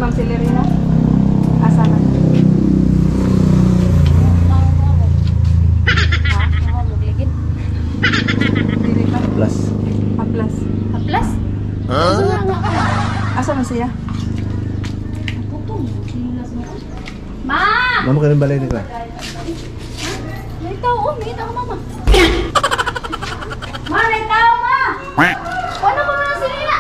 Ma'am Celerina? Asa na? Plus. Haplas. Haplas? Asa man siya? Ma! Mama ka rin balay nila. May tao, may tao, mama. Ma, may tao, ma! Ano ko na sila nila?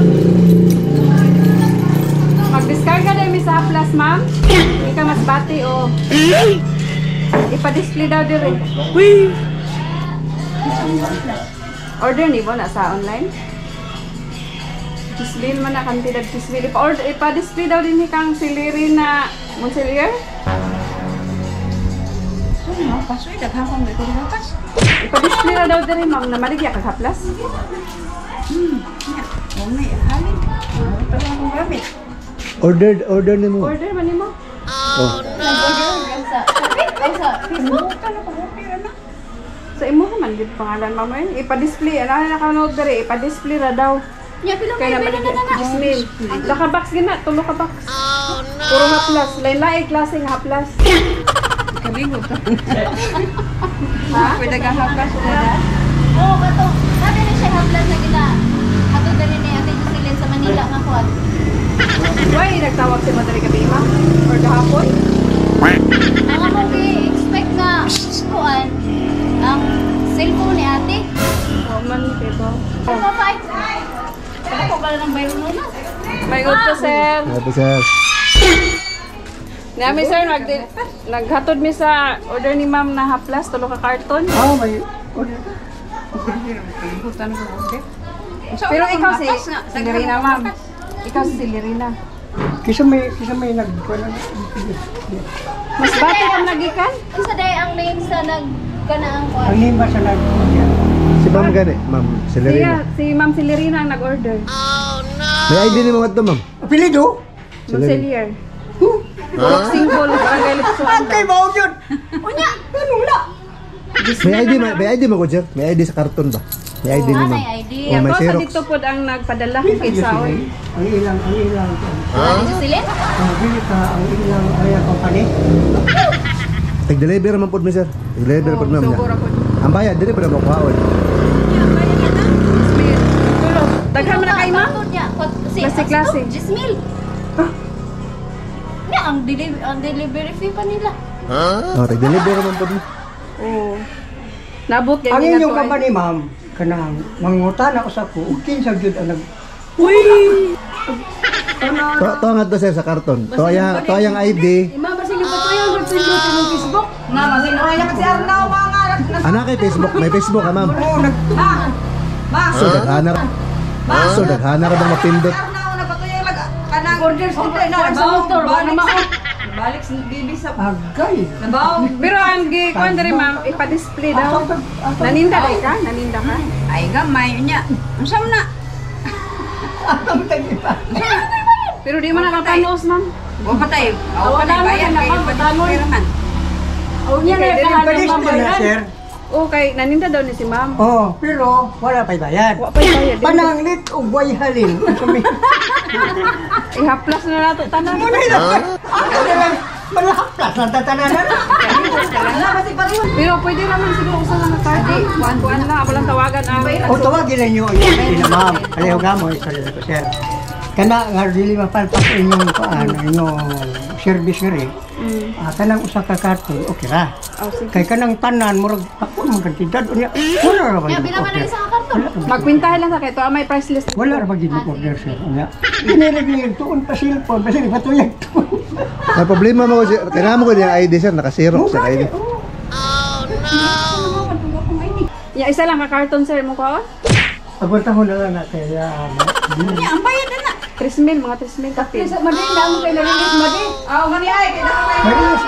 Mag-discarga na mi sa Haplas, ma'am. Hindi ka mas bati o ipa-display daw dire. Order ni mo na sa online? Display man na kantidad display. Ipa-display daw din ni kang Celerina Monsilier. Sorry, ma. Pasoy, daghakong may kong lakas. Ipa-display na daw din ma'am na maligya kag Haplas. Oh, may halin. Ito lang akong gamit. Order ni mo. Order man nimo. Oh. Nag-order sa Facebook? Kano ko pera na? Sa imo man gid pangalan ma'am eh. Ipa-display ana na ka-note dire, ipa-display ra daw. Ya, pilang Kaya may naman pera na na. display. Naka-box gina, tulo ka box. Puro Haplas, lain-lain klase nga Haplas. Kabigo to. Ha? Pwede ka haplas na da? Oo, kato. Sabi na siya haplas na gina. Ato dali ni Ate Jocelyn sa Manila nga kuwan. Why nagtawag si Madre gabi ma'am? Or kahapon? Ang among i-expect nga kuwan ang cellphone ni ate. Woman, pero. Ano ba pa? Ano ko pala ng bayro nun? May good to sir. Happy sir. Nami sir, naghatod mi sa order ni ma'am na Haplas, tulo ka karton. Oh, may order. Pero ikaw si Celerina ma'am. Ikaw si Celerina. Kisa may nagkuha. Mas bata kang nagikan? Isa day ang name sa nagkanaang kuwan. Ang nima sa nagkuha. Si ma'am gani, ma'am Celerina. Si ma'am Celerina ang nag-order. May ID ni mga to, ma'am. Apelido? Monsilier. Purok single, barangay Lipsuan. Kay mao yun. Unya! Ano na? May ID mo ko, sir. May ID sa karton ba? May ID ni ma'am. May ID. Oh, may Ako sa Xerox. dito po ang nagpadala kay Kitsaon. Ang ilang. Ate Jocelyn? Ang bili ka, ang ilang area company. Tag-deliver man po mi, sir. Tag-deliver po ma'am. Siguro po. Ang bayad, dili pa na makuhaon. Daghan mo na kay ma'am? Klase-klase. Jismil. Nga, ang delivery fee pa nila. Oh, tag-deliver man po mi. Oo. Nabot kay Ang nga inyong to, eh. company, ma'am, kanang mangutan ako sa ko, kinsa gyud ang nag To nga to, sir, sa karton. To yang ID. Ma'am, kasi yung patuloy ang nag-pindutin ng Facebook. Nga, masinuraya ka si Arnao, mga Anak kay Facebook, may Facebook ka, ma'am. Oo, nag So daghana. So daghana ra bang mapindot. Arnao, napatuloy yung kanang Orders dito na sa motor. Wala naman. Balik sa bibi sa agay. nabaw. Pero ang gi-kuan diri ma'am, ipa-display daw. Naninda day ka? Naninda ka? Ay, gamay niya. Ang sam na. Ang tagi pa. Pero di man nakapanos ma'am. Huwag pa tayo. Ako Wala na mo bayan na kayo. nakapatalo. Pagpapiraman. O niya na kahanan Palis ma'am na, bayan. sir. Okay, naninda daw ni si ma'am. Oh, pero wala pa'y bayad. Wa pa bayad. Pananglit o buhay halin. Ihaplas na nato tanan. Muna lang. Ako na lang. Malahaplas na tatananan. Pero pwede naman siguro usa lang na card. Kuan lang, ako lang tawagan ang. O tawagin na nyo ang sila, ma'am. Alayaw gamon, salila ko, sir. Kana nga dili mapalpas inyong inyong service nga rin. Kanang usa ka karton, okay ra. Oh, sige. Kay kanang tanan murag ako man kantidad unya. Wala ra ba? Kaya binaman na isang karton. Magpintahan lang sa kay to, may price list. Wala ra ba gid order, sir. Unya. Inilig tuon pa cellphone, basta patuyag tuon. Ang problema mo ko, sir, kailangan mo ko yung ID, sir, naka-xerox sa ID. Ya isa lang ka karton sir mo ko. Pagunta ko na lang na kaya Ang bayad na na. 3,000 mga 3,000 kapil. Madi, damo kayo narinig, Madi. Oo, Madi ay. Marius.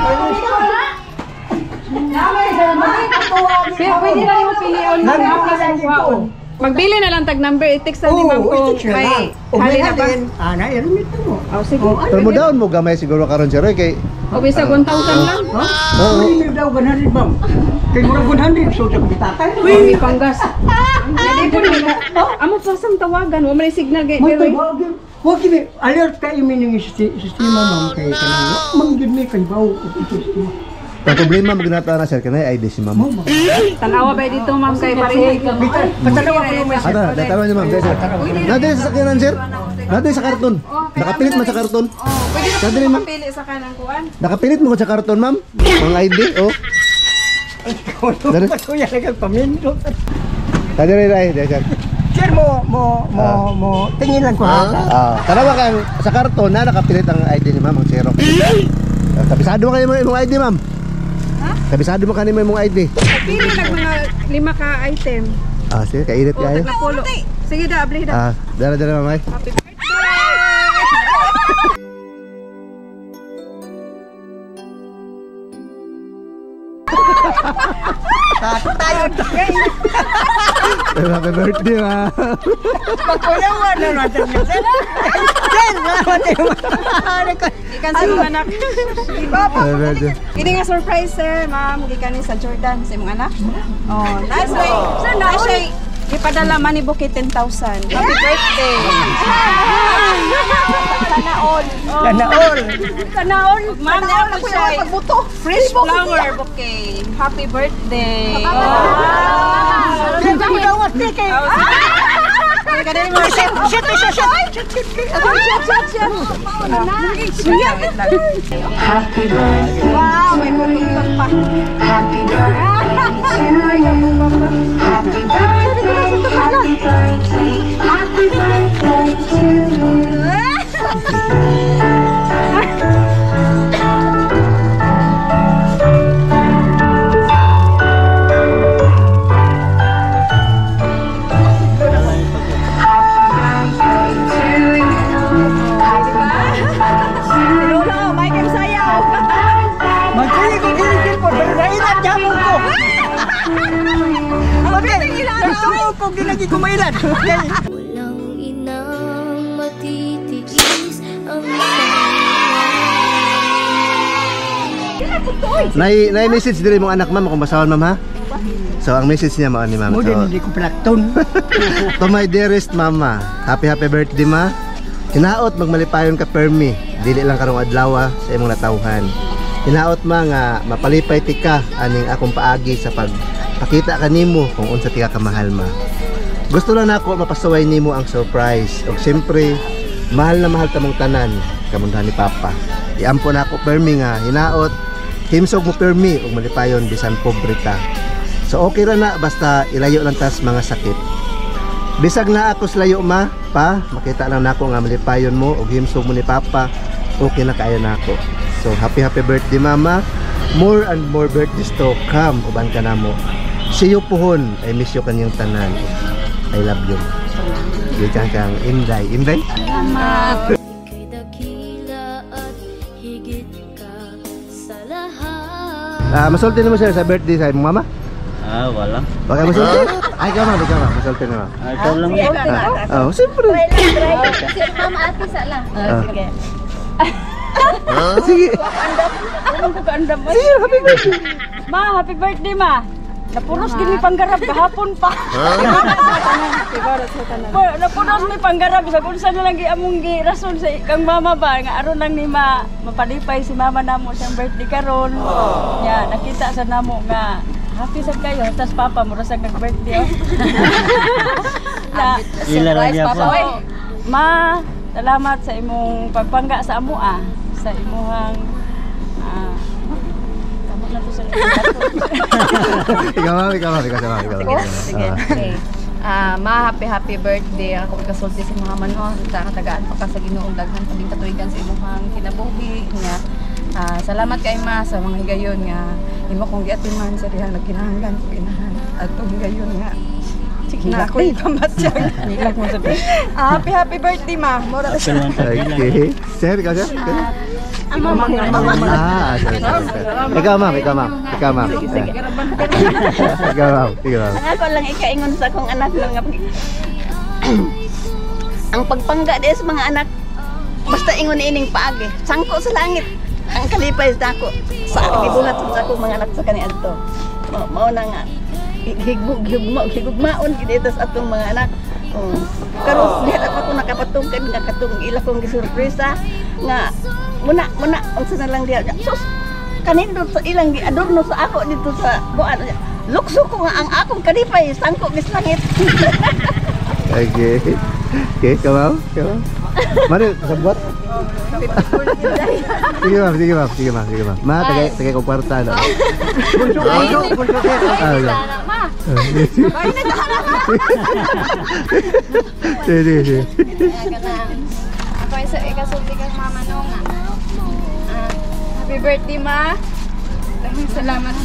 Pero pwede na yung pilion mo sa aplas ang kuhaon. Magbili na lang tag number, i-text na ni ma'am kung may hali na ba. Ana, i-remit mo. Oh, sige. Pero mo down mo gamay siguro karon sir, kay O bisa 1,000 lang. Ha? Oo. Hindi daw 100, ma'am. Kay murag 100, so sa bitatay. Uy, may panggas. Hindi po nila. Amo pa sang tawagan, wa may signal gay May pero. tawagin. Huwag kini, alert ka imining sistema, ma'am, kay kanang, manggid may kay bawo, ito sistema. Ang problema magnata na sir kanay ID si ma'am. Tanawa ba dito ma'am kay parehay ka mo? Patalawa ko naman, sir. Ada, datarawan niyo ma'am, dahil sir. Nade sa sakyanan sir. Nade sa karton. Nakapilit man sa karton. Pwede na Nade po ma'am. mapili sa kanang kuan. Nakapilit mo ko sa karton ma'am. Ang ID, oh. Ano ba kuya nagpamindot? Nade rin dahil sir. Sir, mo, tingin lang ko ha. Tanawa kang sa karton na nakapilit ang ID ni ma'am, ang Xerox. Kabisado mo kayo mo imong ID ma'am. Ha? Kabisado mo kanimo imong ID. Pili nag mga 5 ka item. Sige, kainit O, kayo. tagnapulo. Sige da, abli da. Dala mamay. Happy birthday! Tayo tayo. Happy birthday ma'am. Pagkuyawan na natin yun. Sir, Ikan sa mga anak. Happy birthday. Ini nga surprise sir, ma'am. Gikan ni sa Jordan sa imong anak. Oh, nice day. Sir, na siya ipadala man ni Bukit 10,000. Happy birthday. Sana all. Sana all. Sana all. Ma'am, na po siya pagbuto. Fresh flower bouquet. Happy birthday. Sir, ako daw was kayo. Shit. Happy birthday. Wow, may pulungan pa. Happy birthday to you. Happy birthday. Happy birthday. Happy birthday to you. Magkili ko giligil po. Nailan dyan ko. Nagsuo ko ginagi kumailan. Walang inang matitiis ang Nay message diri mong anak ma'am kung basahan ma'am ha. So ang message niya mao ni ma'am. Mo din hindi ko plakton. To my dearest mama, happy birthday ma. Hinaot magmalipayon ka permi. Dili lang karong adlaw sa imong natawhan. Hinaot ma nga mapalipay ti ka aning akong paagi sa pagpakita kanimo kung unsa ti ka kamahal ma. Gusto lang nako mapasaway nimo ang surprise. Og siyempre, mahal na mahal tamong tanan kamundahan ni Papa. Iampo na ako permi nga hinaot himsog mo permi og malipayon bisan pobre ta. So okay ra na basta ilayo lang tas mga sakit. Bisag na ako layo ma, pa, makita lang nako nga malipayon mo og himsog mo ni Papa. Okay na kaayo nako. So happy birthday mama. More and more birthdays to come uban ka namo. See you pohon. I miss you kanyang tanan. I love you. Gikan kang Inday. Inday? Ika'y dakila at higit ka sa lahat. Masulti mo sir sa birthday sa imong mama? Wala. Baka masulti? Ay, ikaw ma. Masulti na ma. Ikaw lang yan. Siyempre. Sir, ma'am, ate sala. Sige. Sige. Sige, happy birthday. Ma, happy birthday ma. Napunos gini panggarap kahapon pa. Napunos ni panggarap sa kung saan na lang among rason sa kang mama ba nga aron lang ni mapadipay si mama namo siyang birthday karon. Ya, nakita sa namo nga happy sad kayo tas papa mo ra sa nag-birthday. Surprise papa. Ma, salamat sa imong pagpangga sa amo sa imuhang kamot na to sa Ikaw. Sige. Okay. Ma, happy birthday. Ako kasulti si mga manon. Sa katagaan pa ka sa Ginoong daghan paging katuigan sa imong kinabuhi nga. Salamat kay ma sa mga higayon nga imo kong giatiman sa diha nagkinahanglan ko ginahan. Atong higayon nga. Na ako ipamatsyag. Nilak mo sabi. Happy birthday ma. Mora siya. Okay. Sir, ikaw sir? Ama. Ikaw ma'am. Ikaw ma'am. Ako lang ikaingon sa akong anak nga ang pagpangga des mga anak basta ingon ining paagi sangko sa langit ang kalipay sa ako sa gibuhat sa ako mga anak sa kaniadto mao na nga higugmaon gid sa atong mga anak Oh. Karon diha ako nakapatungkad nga katong ila kong gisurpresa nga muna unsa na lang diha. Sus kanindot sa ilang giadorno sa ako dito sa buan. Lukso ko nga ang akong kalipay sangko gis langit. Okay. Okay, kamaw. Mari sabot. Sige ma'am. Ma, tagay ko kwarta no. Bunso sir. Ma. Sige. Ako ay sa ikasulti kang mama no nga. Happy birthday ma. Maraming salamat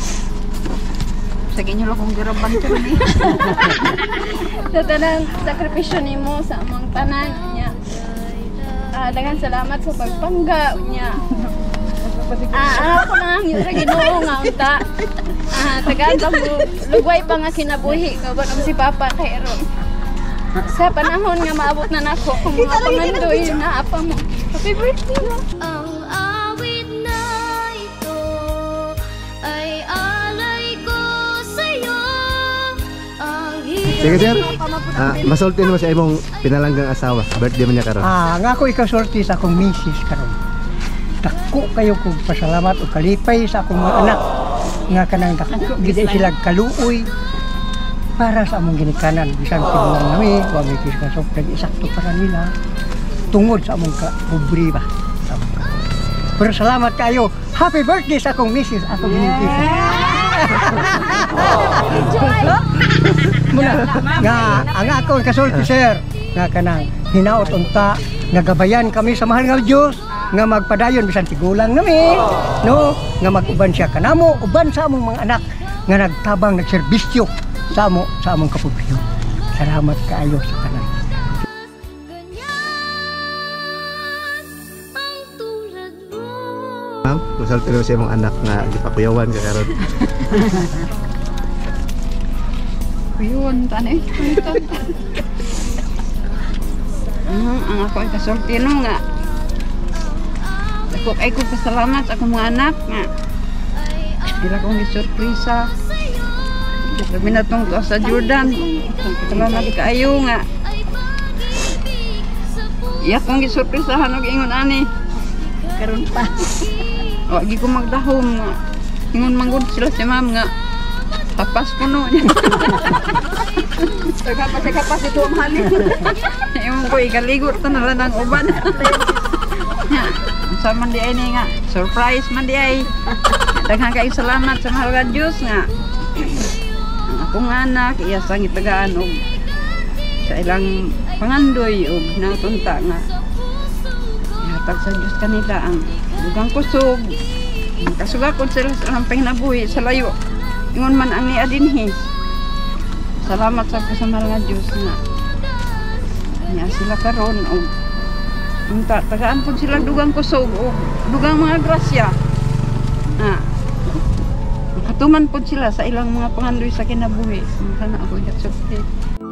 sa inyo lang kong giraban ko ni. Sa tanang sakripisyo nimo sa among tanan niya. Daghang salamat sa pagpangga niya. Ako na ang yung Ginoo nga unta. Tagaan pa mo lugway pa nga kinabuhi nga ba si Papa kay Aaron. Sa panahon nga maabot na nako kung mga pangandoy na apa mo. Happy birthday mo. Ang awit na ito ay alay ko sa'yo. Ang Sige sir. Masulti mo sa imong pinalanggang asawa. Birthday man niya karon. Nga ako ikasulti sa akong misis karon. Dako kayo kog pasalamat o kalipay sa akong mga anak nga kanang dako gid sila kaluoy para sa among ginikanan bisan pinang nami wa may kisga sok isakto para nila tungod sa among kapobre ba. Pero salamat kayo. Happy birthday sa akong misis, akong misis. Muna nga ang akong kasulti sir nga kanang hinaot unta nagabayan kami sa mahal nga Dios nga magpadayon bisan tigulang nami no nga mag-uban siya kanamo uban sa among mga anak nga nagtabang nagserbisyo sa among kapobrehon. Salamat kaayo sa tanan. Ma'am, masulti mo sa imong anak nga gipakuyawan ka karon. Yun, tanay. Ang ako ay kasulti no nga. Ako ay kong pasalamat sa akong mga anak nga. Sila kong gisurpresa. Kami na itong sa Jordan. Salamat kaayo nga. Iya kong gisurpresahan og ingon ani. Karon pa. O, agi ko magdahom nga. Ingon manggod sila si ma'am nga. Tapas ko no. Kapas ito ang halin. Yung ko ikaligot to na lang ang uban. Sa man di ay ni nga. Surprise man di ay. Daghang kayo salamat sa mahal nga Diyos nga. Ang akong anak, iya sang itagaan og sa ilang pangandoy og natunta nga. Ihatag sa Diyos kanila ang dugang kusog. Kasugakon sila sa ilang panginabuhi sa layo. Ingon man ang niadinhi. Salamat sa kasamal nga Diyos nga. Niya sila karon o tagaan po sila dugang kusog o dugang mga grasya. Katuman po sila sa ilang mga pangandoy sa kinabuhi. Kana ako ihatsulti.